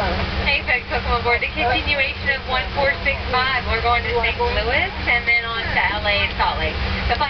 Hey folks, welcome aboard the continuation of 1465. We're going to St. Louis and then on to LA and Salt Lake. The